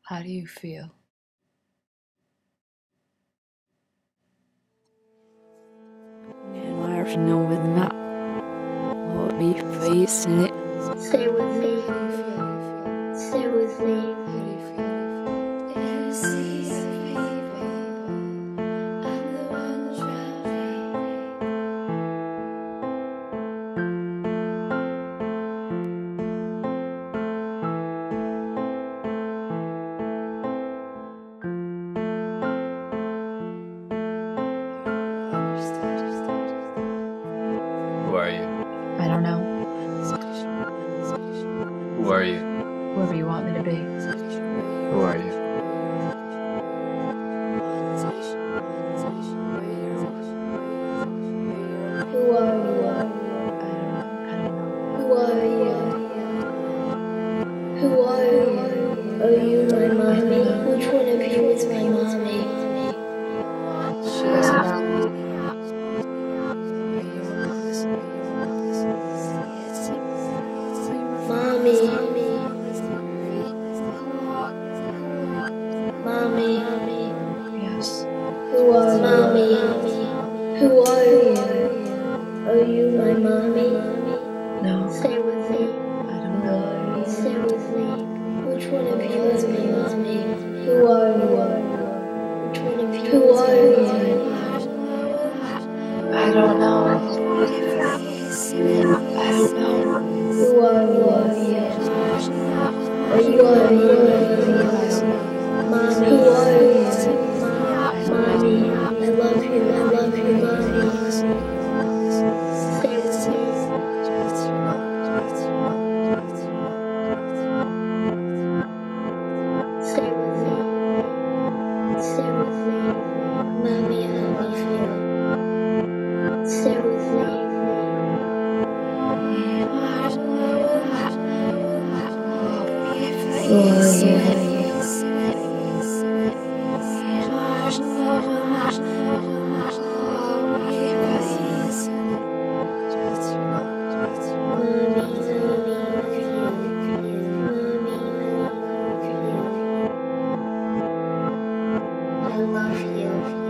How do you feel? And I know with that, I'll be facing it. Stay with me. Stay with me. Who are you? I don't know. Who are you? Whoever you want me to be. Who are you? Who are you? I don't know. Who are you? Who are you? Are you my mommy? Which one of you is my mommy? She doesn't know. Mommy. Mommy. Yes. Who are you? Mommy. Who are you? Are you my mommy? No. Stay with me. I don't know. Stay with me. Which one of you is my mommy? Who are you? Which one of you? Who are you? I don't know. I don't know. Who are you? Are you my mommy? Mommy, who are you? Mommy, I love you. I love you, mommy. Stay with me. Stay with me. Stay with me. Mommy, I love you. Stay with me. Who are you? I love you.